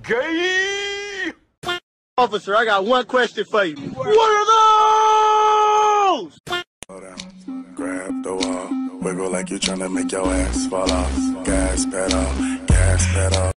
Gay! Officer, I got one question for you. What are those? Slow down, grab the wall, wiggle like you're trying to make your ass fall off. Gas pedal, gas pedal.